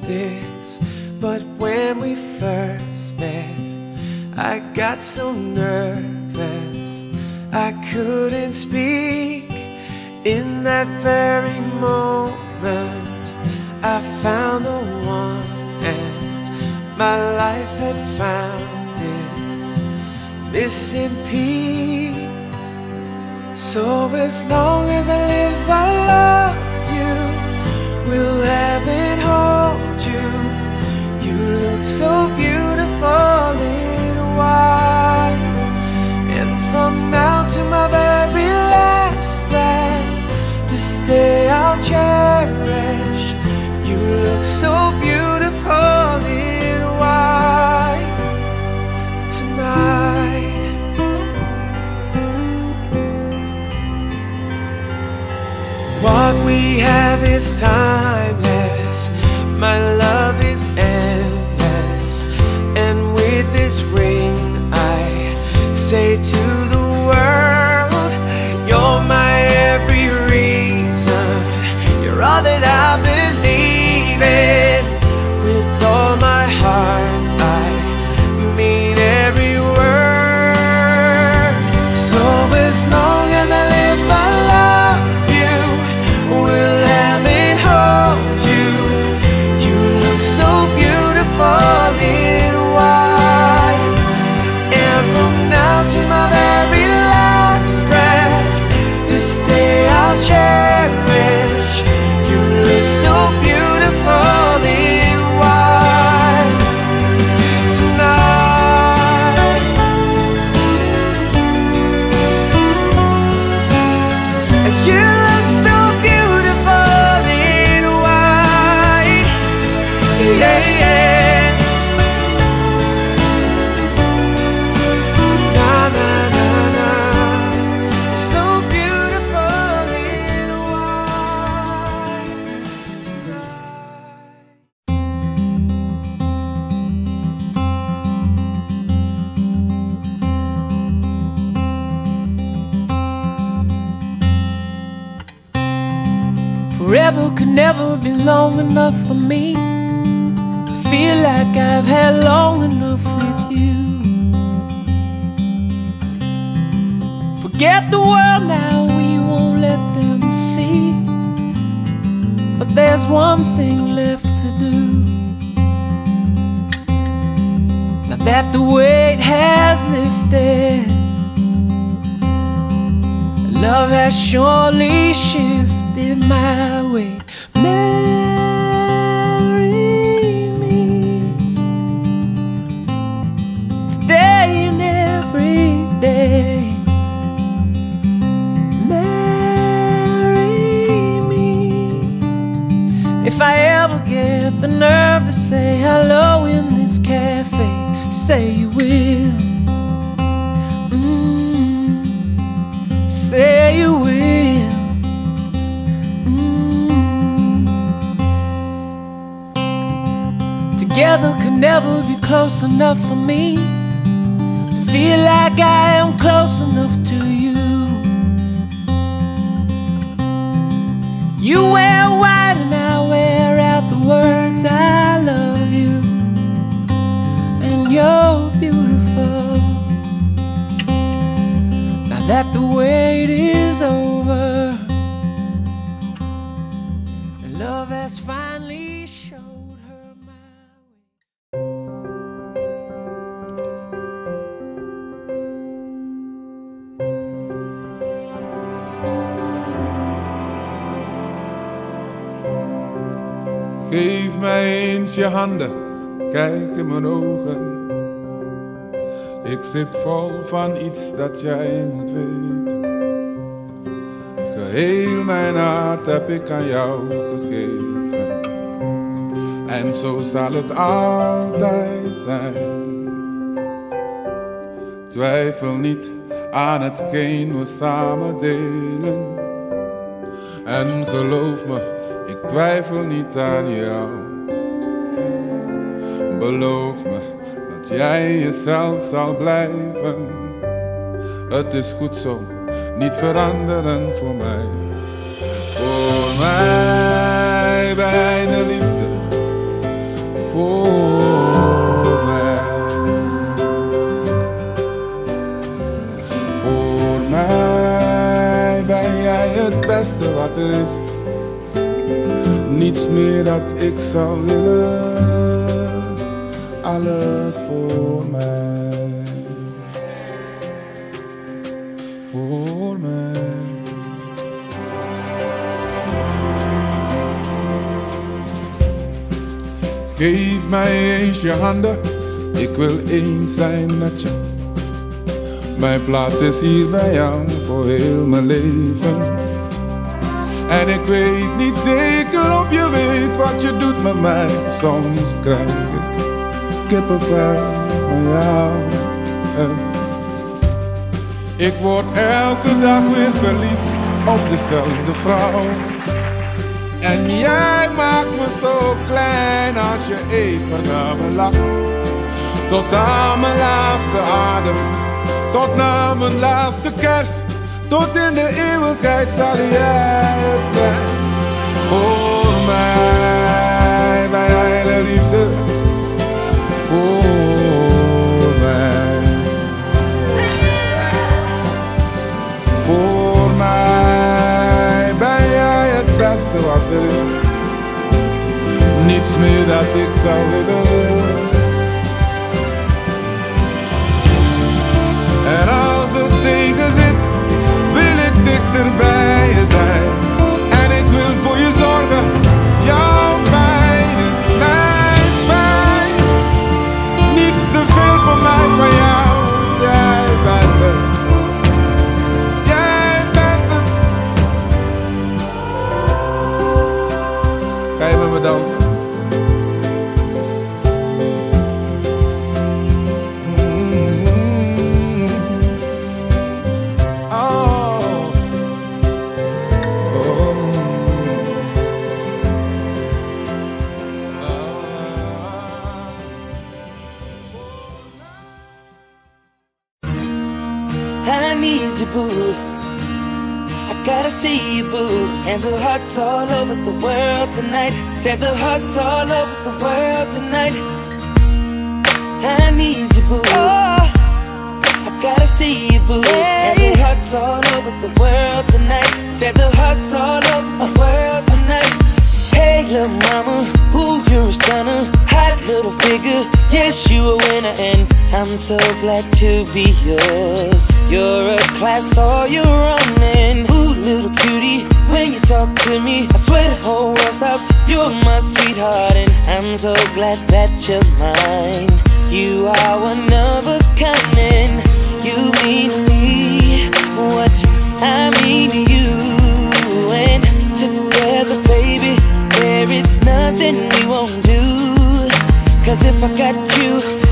this, but when we first met, I got so nervous I couldn't speak. In that very moment I found the one, and my life had found its missing piece. So as long as I live, I love you, will have and hold you. You look so beautiful in white, and from now to my very last breath, this day I'll cherish. You look so beautiful in white tonight. What we have is timeless, my love is endless, and with this ring I say to the world, you're my every reason, you're all that I believe in. With all my heart I mean every word. So as long as I live, I love you, will have and hold you. You look so beautiful in white, and from now to my very last breath, this day I'll cherish. You look so beautiful in white tonight. And you look so beautiful in white, yeah, yeah. Na na na na, so beautiful in white tonight. Forever could never be long enough for me to feel like I've had long enough with you. Forget the world now, we won't let them see. But there's one thing left to do. Now that the weight has lifted, love has surely shifted my way. Marry me today and every day. Marry me. If I ever get the nerve to say hello in this cafe, say you will. Say you will. Together could never be close enough for me to feel like I am close enough to you. You wear white and I wear out the words I love you, and you're beautiful. Now that the wait is over, and love has finally showed her my Geef mij eens je handen, kijk in mijn ogen. Ik zit vol van iets dat jij moet weten. Geheel mijn hart heb ik aan jou gegeven. En zo zal het altijd zijn. Twijfel niet aan hetgeen we samen delen. En geloof me, ik twijfel niet aan jou. Beloof me dat jij jezelf zal blijven. Het is goed zo, niet veranderen voor mij. Voor mij bij de liefde voor mij. Voor mij ben jij het beste wat er is. Niets meer dat ik zou willen, alles voor mij. Voor mij. Geef mij eens je handen, ik wil eens zijn met je. Mijn plaats is hier bij jou voor heel mijn leven. En ik weet niet zeker of je weet wat je doet met mij. Soms krijg ik kippenvel van jou. Ik word elke dag weer verliefd op dezelfde vrouw. En jij maakt me zo klein als je even naar me lacht. Tot aan mijn laatste adem, tot na mijn laatste kerst. Tot in de eeuwigheid zal jij het zijn. Voor mij ben jij de liefde. Voor mij. Voor mij ben jij het beste wat er is. Niets meer dat ik zou willen. En als het tegen zit, wil ik dichter bij je zijn. En ik wil voor je zorgen, jouw pijn is mijn pijn. Niets te veel voor mij van jou, jij bent het. Jij bent het. Ga je met me dansen? Boo, I gotta see you, boo. And the hearts all over the world tonight. Said the hearts all over the world tonight. I need you, boo. Oh, I gotta see you, boo. Hey. And the hearts all over the world tonight. Said the hearts all over the world tonight. Hey, little mama, ooh, you're a stunner. Hot little figure, yes, you a winner. And I'm so glad to be yours. You're a class all your own. And ooh, little cutie, when you talk to me, I swear the whole world stops. You're my sweetheart, and I'm so glad that you're mine. You are one of a kind, and you mean to me what I mean to you. And together, baby, there is nothing we won't do. 'Cause if I got you,